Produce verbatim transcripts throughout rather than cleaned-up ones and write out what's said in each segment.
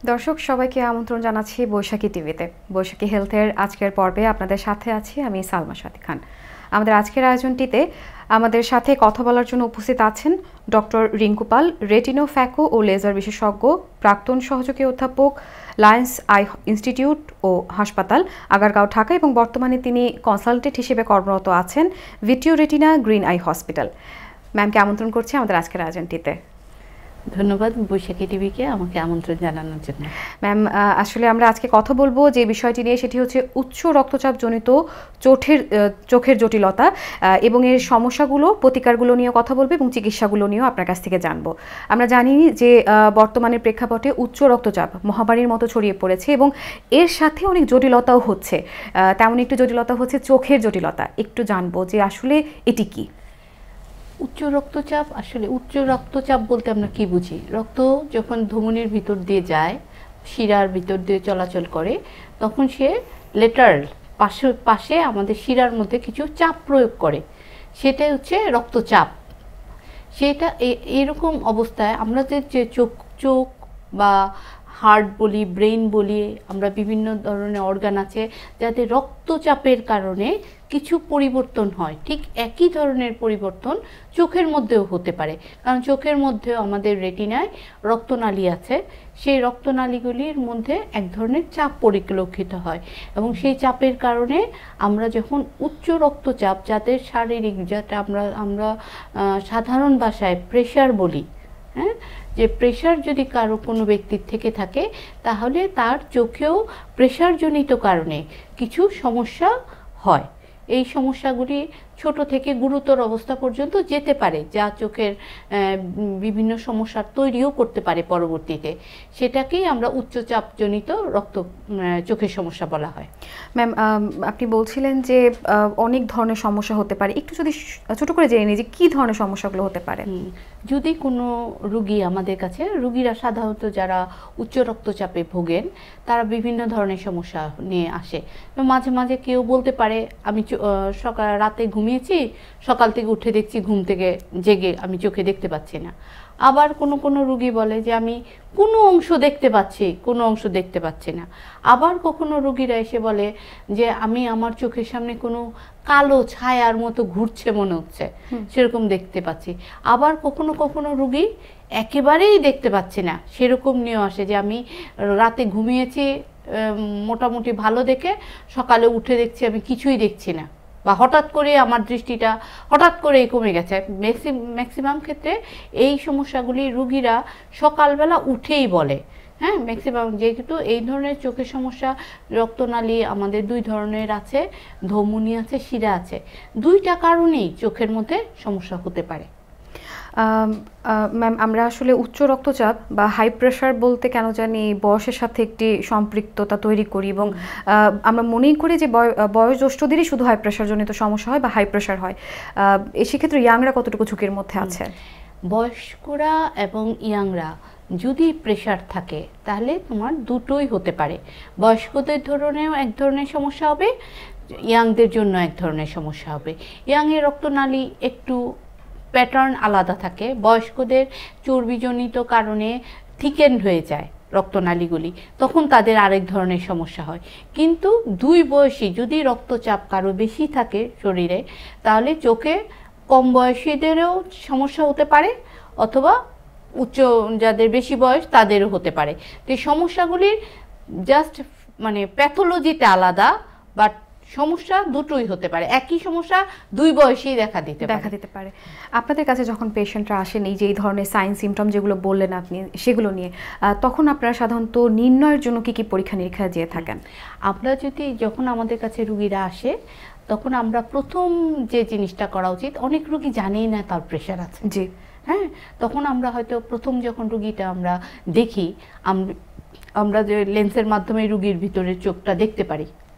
দর্শক সবাইকে আমন্ত্রণ জানাচ্ছি বৈশাখী টিভিতে। বৈশাখী হেলথের আজকের পর্বে আপনাদের সাথে আছি আমি সালমা সাথী খান। আমাদের আজকের আয়োজনটিতে আমাদের সাথে কথা বলার জন্য উপস্থিত আছেন doctor Rinku Pal, retina phaco ও লেজার বিশেষজ্ঞ, প্রাক্তন সহযোগী অধ্যাপক, লায়েন্স আই ইনস্টিটিউট ও হাসপাতাল, আগারগাঁও, ঢাকা, এবং বর্তমানে তিনি কনসালটেন্ট হিসেবে কর্মরত আছেন ভিটিও রেটিনা গ্রিন আই হসপিটাল। ম্যামকে আমন্ত্রণ করছি আমাদের আজকের আয়োজনটিতে। ধন্যবাদ বৈশাখী টিভিকে আমাকে আমন্ত্রণ জানানোর জন্য। ম্যাম, আসলে আমরা আজকে কথা বলবো যে বিষয়টি নিয়ে, সেটি হচ্ছে উচ্চ রক্তচাপ জনিত চোখের চোখের জটিলতা এবং এর সমস্যাগুলো, প্রতিকারগুলো নিয়ে কথা বলবো এবং চিকিৎসাগুলো নিয়েও আপনার কাছ থেকে জানবো। আমরা জানি যে বর্তমানের প্রেক্ষাপটে উচ্চ রক্তচাপ মহামারীর মতো ছড়িয়ে পড়েছে এবং এর সাথে অনেক জটিলতাও হচ্ছে। তেমন একটু জটিলতা হচ্ছে চোখের জটিলতা। একটু জানবো যে আসলে এটি কি? উচ্চ রক্তচাপ, আসলে উচ্চ রক্তচাপ বলতে আমরা কি বুঝি? রক্ত যখন ধমনির ভিতর দিয়ে যায়, শিরার ভিতর দিয়ে চলাচল করে, তখন সে লেটারাল পাশে পাশে আমাদের শিরার মধ্যে কিছু চাপ প্রয়োগ করে, সেটাই হচ্ছে রক্তচাপ। সেটা এরকম অবস্থায় আমরা যে চোখ চোখ বা হার্ট বলি, ব্রেন বলি, আমরা বিভিন্ন ধরনের অর্গান আছে যাতে রক্তচাপের কারণে কিছু পরিবর্তন হয়। ঠিক একই ধরনের পরিবর্তন চোখের মধ্যেও হতে পারে, কারণ চোখের মধ্যেও আমাদের রেটিনায় রক্তনালী আছে। সেই রক্তনালীগুলির মধ্যে এক ধরনের চাপ পরিলক্ষিত হয় এবং সেই চাপের কারণে আমরা যখন উচ্চ রক্তচাপ, যাদের শারীরিক, যাতে আমরা আমরা সাধারণ ভাষায় প্রেশার বলি, হ্যাঁ, যে প্রেশার যদি কারো কোনো ব্যক্তির থেকে থাকে, তাহলে তার চোখেও প্রেশারজনিত কারণে কিছু সমস্যা হয়। এই সমস্যাগুলি ছোট থেকে গুরুতর অবস্থা পর্যন্ত যেতে পারে, যা চোখের বিভিন্ন সমস্যার তৈরিও করতে পারে পরবর্তীতে। সেটাকেই আমরা উচ্চচাপজনিত রক্ত চোখের সমস্যা বলা হয়। ম্যাম, আপনি বলছিলেন যে অনেক ধরনের সমস্যা হতে পারে, একটু যদি ছোট করে জেনে নিই যে কী ধরনের সমস্যাগুলো হতে পারে। যদি কোনো রুগী আমাদের কাছে, রুগীরা সাধারণত যারা উচ্চ রক্তচাপে ভোগেন, তারা বিভিন্ন ধরনের সমস্যা নিয়ে আসে। মাঝে মাঝে কেউ বলতে পারে আমি সকাল রাতে ঘুমিয়েছি, সকাল থেকে উঠে দেখছি ঘুম থেকে জেগে আমি চোখে দেখতে পাচ্ছি না। আবার কোনো কোনো রুগী বলে যে আমি কোনো অংশ দেখতে পাচ্ছি, কোনো অংশ দেখতে পাচ্ছি না। আবার কখনো রুগীরা এসে বলে যে আমি আমার চোখের সামনে কোনো কালো ছায়ার মতো ঘুরছে মনে হচ্ছে, সেরকম দেখতে পাচ্ছি। আবার কখনো কখনো রুগী একেবারেই দেখতে পাচ্ছি না, সেরকম নিয়েও আসে যে আমি রাতে ঘুমিয়েছি মোটামুটি ভালো দেখে, সকালে উঠে দেখছি আমি কিছুই দেখছি না, বা হঠাৎ করে আমার দৃষ্টিটা হঠাৎ করেই কমে গেছে। ম্যাক্সিমাম ক্ষেত্রে এই সমস্যাগুলি রুগীরা সকালবেলা উঠেই বলে। হ্যাঁ, ম্যাক্সিমাম, যেহেতু এই ধরনের চোখের সমস্যা, রক্তনালী আমাদের দুই ধরনের আছে, ধমনী আছে, শিরা আছে। দুইটা কারণেই চোখের মধ্যে সমস্যা হতে পারে। ম্যাম, আমরা আসলে উচ্চ রক্তচাপ বা হাই প্রেশার বলতে কেন জানি বয়সের সাথে একটি সম্পৃক্ততা তৈরি করি এবং আমরা মনেই করি যে বয়স জ্যেষ্ঠদেরই শুধু হাই প্রেশার জনিত সমস্যা হয় বা হাই প্রেশার হয়। সেক্ষেত্রে ইয়াংরা কতটুকু ঝুঁকির মধ্যে আছে? বয়স্করা এবং ইয়াংরা যদি প্রেশার থাকে তাহলে তোমার দুটোই হতে পারে। বয়স্কদের ধরনেও এক ধরনের সমস্যা হবে, ইয়াংদের জন্য এক ধরনের সমস্যা হবে। ইয়াংয়ের রক্তনালী একটু প্যাটার্ন আলাদা থাকে, বয়স্কদের চর্বিজনিত কারণে থিকেন্ড হয়ে যায় রক্তনালীগুলি, তখন তাদের আরেক ধরনের সমস্যা হয়। কিন্তু দুই বয়সী যদি রক্তচাপ কারো বেশি থাকে শরীরে, তাহলে চোখে কম বয়সীদেরও সমস্যা হতে পারে, অথবা উচ্চ যাদের বেশি বয়স তাদেরও হতে পারে। তো এই সমস্যাগুলির জাস্ট মানে প্যাথোলজিতে আলাদা, বাট সমস্যা দুটোই হতে পারে, একই সমস্যা দুই বয়সেই দেখা দিতে দেখা দিতে পারে। আপনাদের কাছে যখন পেশেন্টরা আসেন এই যে এই ধরনের সাইন সিমটম যেগুলো বললেন আপনি, সেগুলো নিয়ে তখন আপনারা সাধারণত নির্ণয়ের জন্য কি কি পরীক্ষা নিরীক্ষা দিয়ে থাকেন? আমরা যদি যখন আমাদের কাছে রুগীরা আসে, তখন আমরা প্রথম যে জিনিসটা করা উচিত, অনেক রুগী জানেই না তার প্রেশার আছে। জি, হ্যাঁ, তখন আমরা হয়তো প্রথম যখন রুগীটা আমরা দেখি, আমরা যে লেন্সের মাধ্যমে রুগীর ভিতরে চোখটা দেখতে পারি,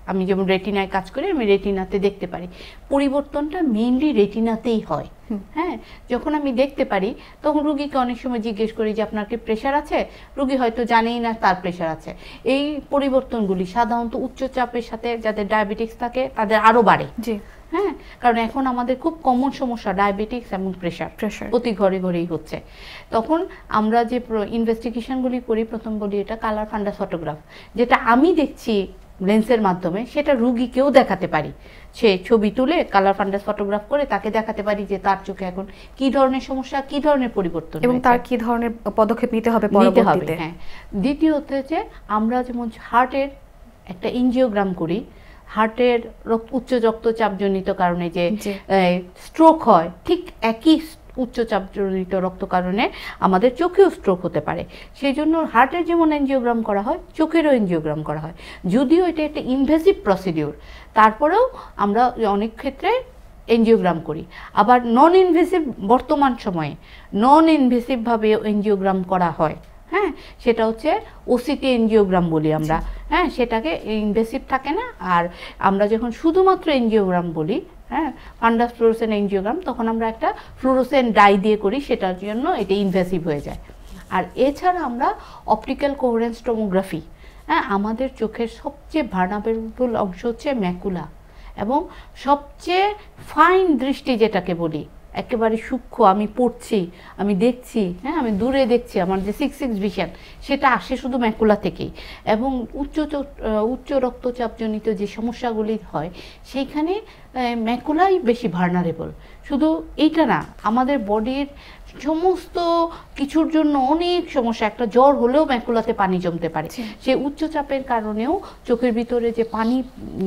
আমি যেমন রেটিনায় কাজ করি, আমি রেটিনাতে দেখতে পারি। পরিবর্তনটা মেইনলি রেটিনাতেই হয়। হ্যাঁ, যখন আমি দেখতে পারি তখন রুগীকে অনেক সময় জিজ্ঞেস করি যে আপনার কি প্রেশার আছে, রুগী হয়তো জানেই না তার প্রেশার আছে। এই পরিবর্তনগুলি সাধারণত উচ্চ চাপের সাথে যাদের ডায়াবেটিক্স থাকে তাদের আরও বাড়ে। জি, হ্যাঁ, কারণ এখন আমাদের খুব কমন সমস্যা ডায়াবেটিক্স এবং প্রেশার, প্রেশার প্রতি ঘরে ঘরেই হচ্ছে। তখন আমরা যে ইনভেস্টিগেশনগুলি করি, প্রথম বলি এটা কালার ফান্ডাস ফটোগ্রাফ, যেটা আমি দেখছি লেন্সের মাধ্যমে, সেটা রুগীকেও দেখাতে পারি। সে ছবি তুলে কালার ফান্ডাস ফটোগ্রাফ করে তাকে দেখাতে পারি যে তার চোখে এখন কি ধরনের সমস্যা, কি ধরনের পরিবর্তন এবং তার কি ধরনের পদক্ষেপ নিতে হবে পরবর্তীতে। হ্যাঁ, দ্বিতীয়ত যে আমরা যেমন হার্টের একটা এনজিওগ্রাম করি, হার্টের উচ্চ রক্তচাপজনিত কারণে যে স্ট্রোক হয়, ঠিক একই উচ্চচাপজনিত রক্ত কারণে আমাদের চোখেও স্ট্রোক হতে পারে। সেই জন্য হার্টের যেমন এনজিওগ্রাম করা হয়, চোখেরও এনজিওগ্রাম করা হয়। যদিও এটা একটা ইনভেসিভ প্রসিডিউর, তারপরেও আমরা অনেক ক্ষেত্রে এনজিওগ্রাম করি। আবার নন ইনভেসিভ, বর্তমান সময়ে নন ইনভেসিভভাবে এনজিওগ্রাম করা হয়। হ্যাঁ, সেটা হচ্ছে ওসিটি এনজিওগ্রাম বলি আমরা। হ্যাঁ, সেটাকে ইনভেসিভ থাকে না। আর আমরা যখন শুধুমাত্র এনজিওগ্রাম বলি, হ্যাঁ, ফান্ডাস ফ্লোরোসেন্ট এনজিওগ্রাম, তখন আমরা একটা ফ্লোরোসেন্ট ডাই দিয়ে করি, সেটার জন্য এটা ইনভেসিভ হয়ে যায়। আর এছাড়া আমরা অপটিক্যাল কোহেরেন্স টোমোগ্রাফি, হ্যাঁ, আমাদের চোখের সবচেয়ে ভার্নারেবল অংশ হচ্ছে ম্যাকুলা, এবং সবচেয়ে ফাইন দৃষ্টি যেটাকে বলি, একেবারে সূক্ষ্ম, আমি পড়ছি, আমি দেখছি, হ্যাঁ, আমি দূরে দেখছি, আমার যে সিক্স সিক্স ভিশন, সেটা আসে শুধু ম্যাকুলা থেকেই। এবং উচ্চ উচ্চ রক্তচাপজনিত যে সমস্যাগুলি হয়, সেইখানে ম্যাকুলাই বেশি ভার্নারেবল। শুধু এইটা না, আমাদের বডির সমস্ত কিছুর জন্য অনেক সমস্যা, একটা জ্বর হলেও ম্যাকুলাতে পানি জমতে পারে। সেই উচ্চচাপের কারণেও চোখের ভিতরে যে পানি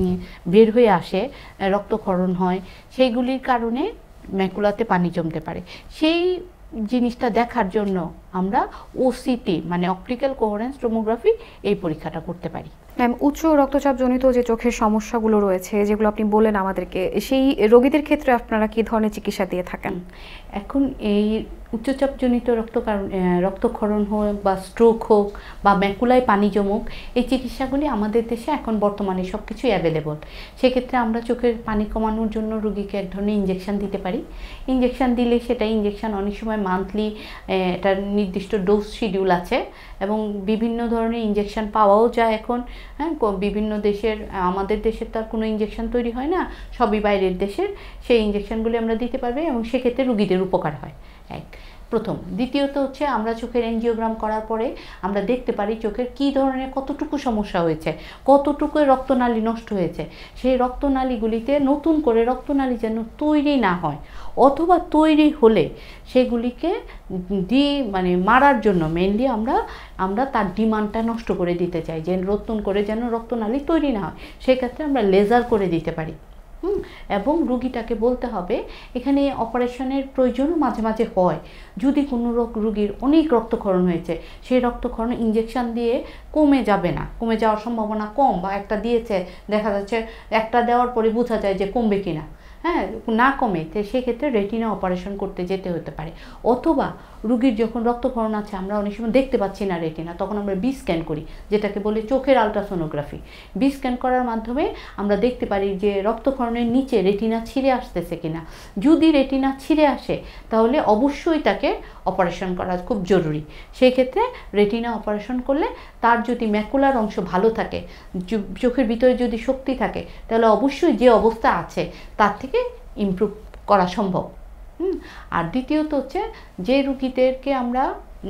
বের হয়ে আসে, রক্তক্ষরণ হয়, সেইগুলির কারণে ম্যাকুলাতে পানি জমতে পারে। সেই জিনিসটা দেখার জন্য আমরা ওসিটি মানে অপটিক্যাল কোহেরেন্স টোমোগ্রাফি এই পরীক্ষাটা করতে পারি। ম্যাম, উচ্চ রক্তচাপজনিত যে চোখের সমস্যাগুলো রয়েছে, যেগুলো আপনি বলেন আমাদেরকে, সেই রোগীদের ক্ষেত্রে আপনারা কি ধরনের চিকিৎসা দিয়ে থাকেন? এখন এই উচ্চচাপজনিত রক্ত রক্তক্ষরণ হোক বা স্ট্রোক হোক বা ম্যাকুলায় পানি জমুক, এই চিকিৎসাগুলি আমাদের দেশে এখন বর্তমানে সব কিছুই অ্যাভেলেবল। সেক্ষেত্রে আমরা চোখের পানি কমানোর জন্য রুগীকে এক ধরনের ইঞ্জেকশন দিতে পারি। ইঞ্জেকশন দিলে সেটা ইঞ্জেকশন অনেক সময় মান্থলি একটা নির্দিষ্ট ডোজ শিডিউল আছে, এবং বিভিন্ন ধরনের ইঞ্জেকশন পাওয়াও যায় এখন। হ্যাঁ, বিভিন্ন দেশের, আমাদের দেশের তার কোনো ইঞ্জেকশন তৈরি হয় না, সবই বাইরের দেশের। সেই ইঞ্জেকশনগুলি আমরা দিতে পারবো এবং সেক্ষেত্রে রুগীদের উপকার হয়। এক প্রথম। দ্বিতীয়ত হচ্ছে আমরা চোখের এনজিওগ্রাম করার পরে আমরা দেখতে পারি চোখের কী ধরনের কতটুকু সমস্যা হয়েছে, কতটুকু রক্তনালী নষ্ট হয়েছে। সেই রক্তনালীগুলিতে নতুন করে রক্তনালী যেন তৈরি না হয়, অথবা তৈরি হলে সেগুলিকে দি মানে মারার জন্য মেনলি আমরা আমরা তার ডিমান্ডটা নষ্ট করে দিতে চাই, যে নতুন করে যেন রক্তনালী তৈরি না হয়। সেক্ষেত্রে আমরা লেজার করে দিতে পারি। হুম এবং রুগীটাকে বলতে হবে, এখানে অপারেশনের প্রয়োজনও মাঝে মাঝে হয়। যদি কোনো রুগীর অনেক রক্তক্ষরণ হয়েছে, সেই রক্তক্ষরণ ইঞ্জেকশন দিয়ে কমে যাবে না, কমে যাওয়ার সম্ভাবনা কম, বা একটা দিয়েছে দেখা যাচ্ছে একটা দেওয়ার পরে বোঝা যায় যে কমবে কিনা, হ্যাঁ না কমে, তো সেক্ষেত্রে রেটিনা অপারেশন করতে যেতে হতে পারে। অথবা রুগীর যখন রক্তক্ষরণ আছে, আমরা অনেক সময় দেখতে পাচ্ছি না রেটিনা, তখন আমরা বি স্ক্যান করি, যেটাকে বলে চোখের আলট্রাসোনোগ্রাফি। বি স্ক্যান করার মাধ্যমে আমরা দেখতে পারি যে রক্তক্ষরণের নিচে রেটিনা ছিঁড়ে আসতেছে কিনা। যদি রেটিনা ছিঁড়ে আসে তাহলে অবশ্যই তাকে অপারেশন করা খুব জরুরি। সেই ক্ষেত্রে রেটিনা অপারেশন করলে তার যদি ম্যাকুলার অংশ ভালো থাকে, চোখের ভিতরে যদি শক্তি থাকে, তাহলে অবশ্যই যে অবস্থা আছে তার থেকে ইমপ্রুভ করা সম্ভব। হুম আর দ্বিতীয়ত হচ্ছে যে রুগীদেরকে আমরা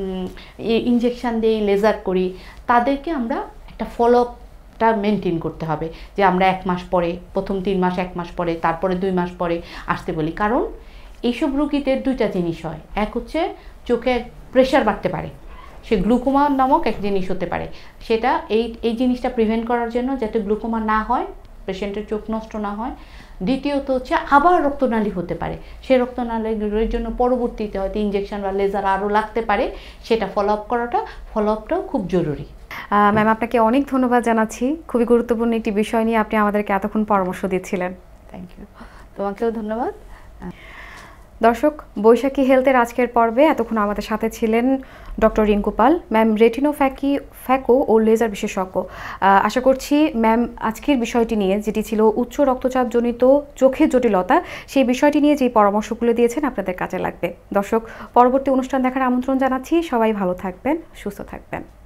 ইঞ্জেকশন দিই, লেজার করি, তাদেরকে আমরা একটা ফলো আপটা মেনটেন করতে হবে, যে আমরা এক মাস পরে, প্রথম তিন মাস এক মাস পরে, তারপরে দুই মাস পরে আসতে বলি। কারণ এইসব রুগীদের দুইটা জিনিস হয়, এক হচ্ছে চোখে প্রেশার বাড়তে পারে, সে গ্লুকোমা নামক এক জিনিস হতে পারে। সেটা এই এই জিনিসটা প্রিভেন্ট করার জন্য, যাতে গ্লুকোমা না হয়, পেশেন্টের চোখ নষ্ট না হয়। দ্বিতীয়ত হচ্ছে আবার রক্তনালী হতে পারে, সে রক্তনালীগুলোর জন্য পরবর্তীতে হয়তো ইঞ্জেকশন বা লেজার আরও লাগতে পারে, সেটা ফলো আপ করাটা ফলো আপটাও খুব জরুরি। ম্যাম, আপনাকে অনেক ধন্যবাদ জানাচ্ছি, খুবই গুরুত্বপূর্ণ একটি বিষয় নিয়ে আপনি আমাদেরকে এতক্ষণ পরামর্শ দিচ্ছিলেন। থ্যাংক ইউ, তোমাকেও ধন্যবাদ। দর্শক, বৈশাখী হেলথের আজকের পর্বে এতক্ষণ আমাদের সাথে ছিলেন ডক্টর রিঙ্কু পাল, ম্যাম রেটিনোফ্যাকি ফ্যাকো ও লেজার বিশেষজ্ঞ। আশা করছি ম্যাম আজকের বিষয়টি নিয়ে, যেটি ছিল উচ্চ রক্তচাপজনিত চোখের জটিলতা, সেই বিষয়টি নিয়ে যে পরামর্শগুলো দিয়েছেন আপনাদের কাজে লাগবে। দর্শক, পরবর্তী অনুষ্ঠান দেখার আমন্ত্রণ জানাচ্ছি। সবাই ভালো থাকবেন, সুস্থ থাকবেন।